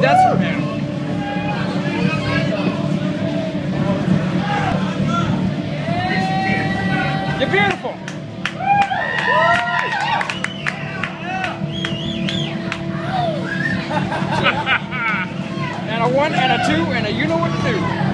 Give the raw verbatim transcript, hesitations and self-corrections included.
that's for him. You're beautiful. And a one and a two and a you know what to do.